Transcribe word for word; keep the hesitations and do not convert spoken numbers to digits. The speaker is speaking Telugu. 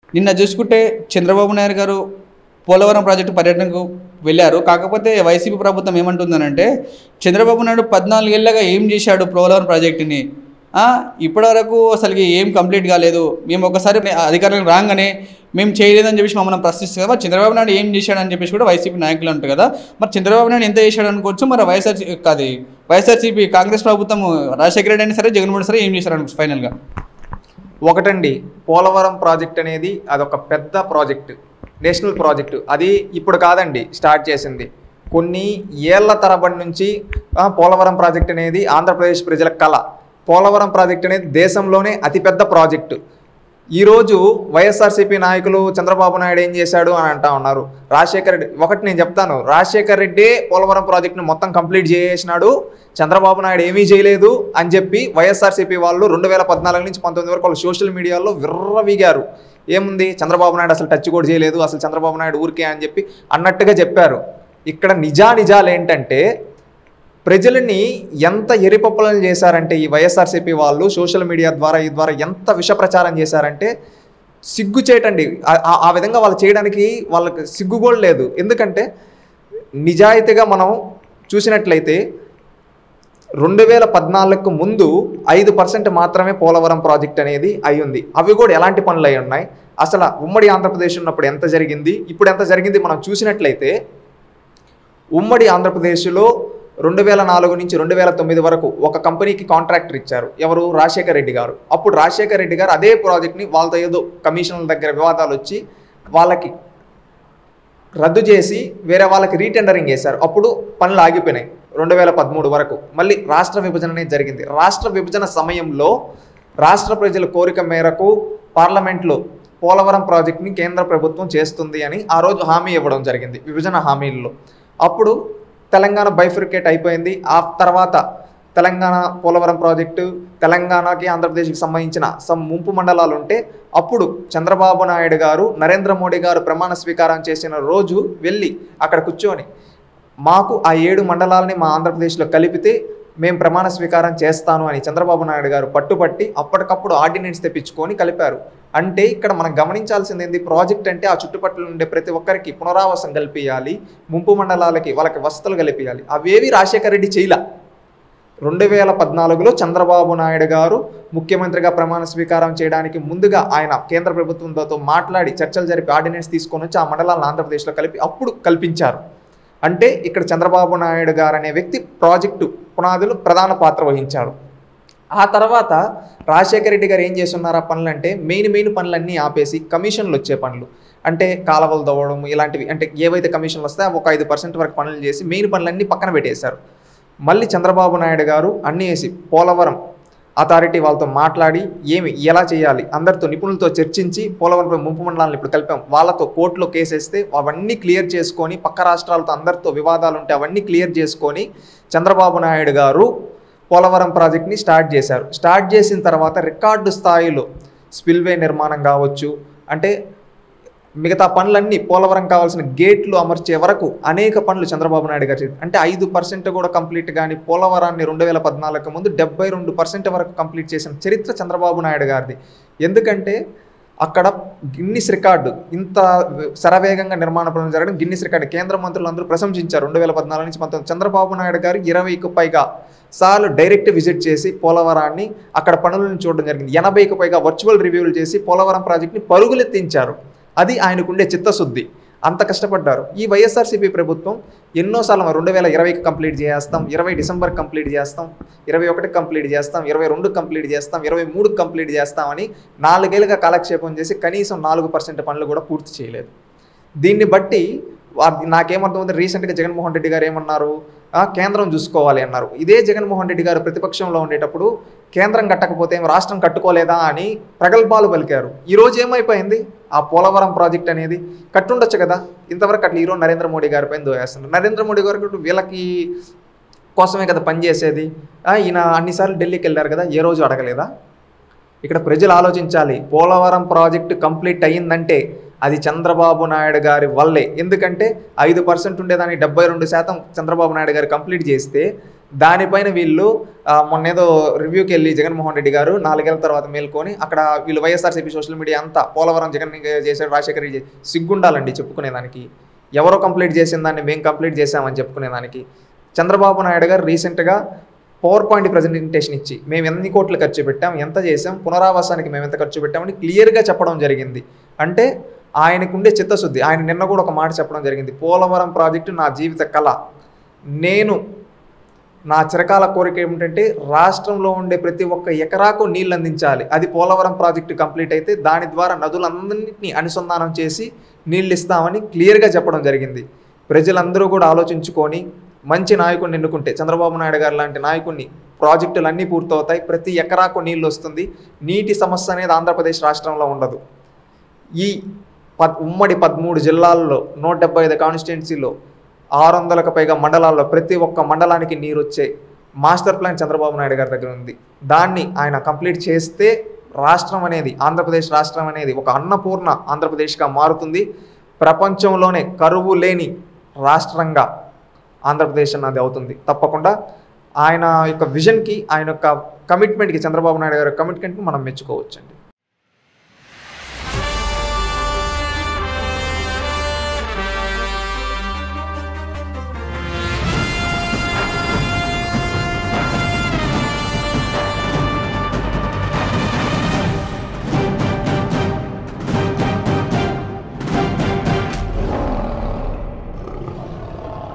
నిన్న చూసుకుంటే చంద్రబాబు నాయుడు గారు పోలవరం ప్రాజెక్టు పర్యటనకు వెళ్ళారు. కాకపోతే వైసీపీ ప్రభుత్వం ఏమంటుందనంటే చంద్రబాబు నాయుడు పద్నాలుగేళ్లగా ఏం చేశాడు పోలవరం ప్రాజెక్టుని, ఇప్పటివరకు అసలుకి ఏం కంప్లీట్ కాలేదు, మేము ఒకసారి అధికారులకు రాగానే మేము చేయలేదని చెప్పేసి మమ్మల్ని ప్రశ్నిస్తుంది కదా. మరి చంద్రబాబు నాయుడు ఏం చేశాడని చెప్పేసి కూడా వైసీపీ నాయకులు అంటారు కదా. మరి చంద్రబాబు నాయుడు ఎంత చేశాడు అనుకోవచ్చు, మరి వైఎస్ఆర్ కాదు వైఎస్ఆర్సీపీ కాంగ్రెస్ ప్రభుత్వం రాజశేఖర రెడ్డి అయినా సరే జగన్మోహన్ సరే ఏం చేశారు అనుకోవచ్చు ఫైనల్గా. ఒకటండి, పోలవరం ప్రాజెక్ట్ అనేది అదొక పెద్ద ప్రాజెక్టు, నేషనల్ ప్రాజెక్టు. అది ఇప్పుడు కాదండి స్టార్ట్ చేసింది, కొన్ని ఏళ్ల తరబడి నుంచి పోలవరం ప్రాజెక్ట్ అనేది ఆంధ్రప్రదేశ్ ప్రజల కళ. పోలవరం ప్రాజెక్ట్ అనేది దేశంలోనే అతిపెద్ద ప్రాజెక్టు. ఈరోజు వైఎస్ఆర్సీపీ నాయకులు చంద్రబాబు నాయుడు ఏం చేశాడు అని అంటా ఉన్నారు. రాజశేఖర రెడ్డి, ఒకటి నేను చెప్తాను, రాజశేఖర రెడ్డి పోలవరం ప్రాజెక్టును మొత్తం కంప్లీట్ చేసేసినాడు, చంద్రబాబు నాయుడు ఏమీ చేయలేదు అని చెప్పి వైఎస్ఆర్సీపీ వాళ్ళు రెండు వేల పద్నాలుగు నుంచి పంతొమ్మిది వరకు వాళ్ళు సోషల్ మీడియాలో విర్రవీగారు. ఏముంది, చంద్రబాబు నాయుడు అసలు టచ్ కూడా చేయలేదు, అసలు చంద్రబాబు నాయుడు ఊరికే అని చెప్పి అన్నట్టుగా చెప్పారు. ఇక్కడ నిజా నిజాలు ఏంటంటే ప్రజలని ఎంత ఎరిపప్పులను చేశారంటే ఈ వైఎస్ఆర్సీపీ వాళ్ళు సోషల్ మీడియా ద్వారా ఈ ద్వారా ఎంత విష ప్రచారం చేశారంటే సిగ్గు చేయటండి. ఆ విధంగా వాళ్ళు చేయడానికి వాళ్ళకి సిగ్గు కూడా లేదు. ఎందుకంటే నిజాయితీగా మనం చూసినట్లయితే రెండు వేల పద్నాలుగుకు ముందు ఐదు పర్సెంట్ మాత్రమే పోలవరం ప్రాజెక్ట్ అనేది అయ్యింది. అవి కూడా ఎలాంటి పనులు అయి ఉన్నాయి, అసలు ఉమ్మడి ఆంధ్రప్రదేశ్ ఉన్నప్పుడు ఎంత జరిగింది, ఇప్పుడు ఎంత జరిగింది మనం చూసినట్లయితే ఉమ్మడి ఆంధ్రప్రదేశ్లో రెండు వేల నాలుగు నుంచి రెండు వేల తొమ్మిది వరకు ఒక కంపెనీకి కాంట్రాక్టర్ ఇచ్చారు. ఎవరు? రాజశేఖర రెడ్డి గారు. అప్పుడు రాజశేఖర రెడ్డి గారు అదే ప్రాజెక్ట్ని వాళ్ళతో ఏదో కమిషన్ల దగ్గర వివాదాలు వచ్చి వాళ్ళకి రద్దు చేసి వేరే వాళ్ళకి రీటెండరింగ్ చేశారు. అప్పుడు పనులు ఆగిపోయినాయి రెండు వేల పదమూడు వరకు. మళ్ళీ రాష్ట్ర విభజన అనేది జరిగింది. రాష్ట్ర విభజన సమయంలో రాష్ట్ర ప్రజల కోరిక మేరకు పార్లమెంట్లో పోలవరం ప్రాజెక్ట్ని కేంద్ర ప్రభుత్వం చేస్తుంది అని ఆ రోజు హామీ ఇవ్వడం జరిగింది విభజన హామీల్లో. అప్పుడు తెలంగాణ బైఫర్కేట్ అయిపోయింది. ఆ తర్వాత తెలంగాణ పోలవరం ప్రాజెక్టు, తెలంగాణకి ఆంధ్రప్రదేశ్కి సంబంధించిన సమ్ ముంపు మండలాలు ఉంటే అప్పుడు చంద్రబాబు నాయుడు గారు నరేంద్ర మోడీ గారు ప్రమాణ స్వీకారం చేసిన రోజు వెళ్ళి అక్కడ కూర్చొని మాకు ఆ ఏడు మండలాలని మా ఆంధ్రప్రదేశ్లో కలిపితే మేము ప్రమాణ స్వీకారం చేస్తాను అని చంద్రబాబు నాయుడు గారు పట్టుబట్టి అప్పటికప్పుడు ఆర్డినెన్స్ తెప్పించుకొని కలిపారు. అంటే ఇక్కడ మనం గమనించాల్సింది ఏంది, ప్రాజెక్ట్ అంటే ఆ చుట్టుపక్కల ఉండే ప్రతి ఒక్కరికి పునరావాసం కల్పించాలి, ముంపు మండలాలకి వాళ్ళకి వసతులు కల్పించాలి. అవేవి రాజశేఖర రెడ్డి చేయలే. రెండు వేల పద్నాలుగులో చంద్రబాబు నాయుడు గారు ముఖ్యమంత్రిగా ప్రమాణ స్వీకారం చేయడానికి ముందుగా ఆయన కేంద్ర ప్రభుత్వంతో మాట్లాడి చర్చలు జరిపి ఆర్డినెన్స్ తీసుకొని వచ్చి ఆ మండలాలను ఆంధ్రప్రదేశ్లో కలిపి అప్పుడు కల్పించారు. అంటే ఇక్కడ చంద్రబాబు నాయుడు గారు అనే వ్యక్తి ప్రాజెక్టు పునాదులు ప్రధాన పాత్ర వహించారు. ఆ తర్వాత రాజశేఖర రెడ్డి గారు ఏం చేస్తున్నారు ఆ పనులు అంటే మెయిన్ మెయిన్ పనులన్నీ ఆపేసి కమిషన్లు వచ్చే పనులు అంటే కాలువలు తవ్వడం ఇలాంటివి అంటే ఏవైతే కమిషన్లు వస్తాయో ఒక ఐదు పర్సెంట్ వరకు పనులు చేసి మెయిన్ పనులన్నీ పక్కన పెట్టేశారు. మళ్ళీ చంద్రబాబు నాయుడు గారు అన్నీ వేసి పోలవరం అథారిటీ వాళ్ళతో మాట్లాడి ఏమి ఎలా చేయాలి అందరితో నిపుణులతో చర్చించి పోలవరం ముంపు మండలాలను ఇప్పుడు కలిపాం, వాళ్ళతో కోర్టులో కేసేస్తే అవన్నీ క్లియర్ చేసుకొని పక్క రాష్ట్రాలతో అందరితో వివాదాలు ఉంటే అవన్నీ క్లియర్ చేసుకొని చంద్రబాబు నాయుడు గారు పోలవరం ప్రాజెక్ట్ని స్టార్ట్ చేశారు. స్టార్ట్ చేసిన తర్వాత రికార్డు స్థాయిలో స్పిల్వే నిర్మాణం కావచ్చు, అంటే మిగతా పనులన్నీ పోలవరం కావాల్సిన గేట్లు అమర్చే వరకు అనేక పనులు చంద్రబాబు నాయుడు గారు చేశారు. అంటే ఐదు పర్సెంట్ కూడా కంప్లీట్ కానీ పోలవరాన్ని రెండు వేల పద్నాలుగు ముందు డెబ్బై రెండు పర్సెంట్ వరకు కంప్లీట్ చేసిన చరిత్ర చంద్రబాబు నాయుడు గారిది. ఎందుకంటే అక్కడ గిన్నిస్ రికార్డు ఇంత శరవేగంగా నిర్మాణ పనులు జరగడం గిన్నిస్ రికార్డు కేంద్ర మంత్రులు అందరూ ప్రశంసించారు. రెండు వేల పద్నాలుగు నుంచి పంతొమ్మిది చంద్రబాబు నాయుడు గారు ఇరవైకి పైగా సార్లు డైరెక్ట్ విజిట్ చేసి పోలవరాన్ని అక్కడ పనులను చూడడం జరిగింది. ఎనభైకి పైగా వర్చువల్ రివ్యూలు చేసి పోలవరం ప్రాజెక్ట్ని పరుగులెత్తించారు. అది ఆయనకుండే చిత్తశుద్ధి, అంత కష్టపడ్డారు. ఈ వైఎస్ఆర్సీపీ ప్రభుత్వం ఎన్నోసార్లు రెండు వేల ఇరవైకి కంప్లీట్ చేస్తాం, ఇరవై డిసెంబర్ కంప్లీట్ చేస్తాం, ఇరవై ఒకటికి కంప్లీట్ చేస్తాం, ఇరవై రెండుకి కంప్లీట్ చేస్తాం, ఇరవై మూడుకి కంప్లీట్ చేస్తామని నాలుగేళ్ళుగా కాలక్షేపం చేసి కనీసం నాలుగు పర్సెంట్ పనులు కూడా పూర్తి చేయలేదు. దీన్ని బట్టి నాకేమర్థమవుతుంది, రీసెంట్గా జగన్మోహన్ రెడ్డి గారు ఏమన్నారు, కేంద్రం చూసుకోవాలి అన్నారు. ఇదే జగన్మోహన్ రెడ్డి గారు ప్రతిపక్షంలో ఉండేటప్పుడు కేంద్రం కట్టకపోతే రాష్ట్రం కట్టుకోలేదా అని ప్రగల్భాలు పలికారు. ఈరోజు ఏమైపోయింది, ఆ పోలవరం ప్రాజెక్ట్ అనేది కట్టుండొచ్చు కదా, ఇంతవరకు అట్లా ఈరోజు నరేంద్ర మోడీ గారి పైన దోయేస్తున్నారు. నరేంద్ర మోడీ గారు వీళ్ళకి కోసమే కదా పనిచేసేది. ఈయన అన్నిసార్లు ఢిల్లీకి వెళ్ళారు కదా, ఏ రోజు అడగలేదా? ఇక్కడ ప్రజలు ఆలోచించాలి. పోలవరం ప్రాజెక్టు కంప్లీట్ అయ్యిందంటే అది చంద్రబాబు నాయుడు గారి వల్లే. ఎందుకంటే ఐదు పర్సెంట్ ఉండేదాన్ని డెబ్బై రెండు శాతం చంద్రబాబు నాయుడు గారు కంప్లీట్ చేస్తే దానిపైన వీళ్ళు ఆ, మొన్న ఏదో రివ్యూకి వెళ్ళి జగన్మోహన్ రెడ్డి గారు నాలుగేళ్ల తర్వాత మేల్కొని అక్కడ వీళ్ళు వైఎస్ఆర్సీపీ సోషల్ మీడియా అంతా పోలవరం జగన్ చేశాడు, రాజశేఖర్ రెడ్డి చేశాడు. సిగ్గుండాలండి చెప్పుకునేదానికి. ఎవరో కంప్లీట్ చేసిన దాన్ని మేము కంప్లీట్ చేసామని చెప్పుకునేదానికి. చంద్రబాబు నాయుడు గారు రీసెంట్గా పవర్ పాయింట్ ప్రజెంటేషన్ ఇచ్చి మేము ఎన్ని కోట్లు ఖర్చు పెట్టాం, ఎంత చేసాం, పునరావాసానికి మేము ఎంత ఖర్చు పెట్టామని క్లియర్గా చెప్పడం జరిగింది. అంటే ఆయనకుండే చిత్తశుద్ధి. ఆయన నిన్న కూడా ఒక మాట చెప్పడం జరిగింది, పోలవరం ప్రాజెక్టు నా జీవిత కళ, నేను నా చిరకాల కోరిక ఏమిటంటే రాష్ట్రంలో ఉండే ప్రతి ఒక్క ఎకరాకు నీళ్ళు అందించాలి. అది పోలవరం ప్రాజెక్టు కంప్లీట్ అయితే దాని ద్వారా నదులందరినీ అనుసంధానం చేసి నీళ్ళు ఇస్తామని క్లియర్గా చెప్పడం జరిగింది. ప్రజలందరూ కూడా ఆలోచించుకొని మంచి నాయకుడిని ఎన్నుకుంటే, చంద్రబాబు నాయుడు గారు లాంటి నాయకుడిని, ప్రాజెక్టులు అన్నీ పూర్తవుతాయి, ప్రతి ఎకరాకు నీళ్ళు వస్తుంది, నీటి సమస్య అనేది ఆంధ్రప్రదేశ్ రాష్ట్రంలో ఉండదు. ఈ పద్ ఉమ్మడి పదమూడు జిల్లాల్లో నూట డెబ్బై ఐదు కాన్స్టిట్యున్సీలో ఆరు వందలకు పైగా మండలాల్లో ప్రతి ఒక్క మండలానికి నీరు వచ్చే మాస్టర్ ప్లాన్ చంద్రబాబు నాయుడు గారి దగ్గర ఉంది. దాన్ని ఆయన కంప్లీట్ చేస్తే రాష్ట్రం అనేది, ఆంధ్రప్రదేశ్ రాష్ట్రం అనేది ఒక అన్నపూర్ణ ఆంధ్రప్రదేశ్గా మారుతుంది. ప్రపంచంలోనే కరువు లేని రాష్ట్రంగా ఆంధ్రప్రదేశ్ అన్నది అవుతుంది. తప్పకుండా ఆయన యొక్క విజన్కి, ఆయన యొక్క కమిట్మెంట్కి, చంద్రబాబు నాయుడు గారి కమిట్మెంట్కి మనం మెచ్చుకోవచ్చండి.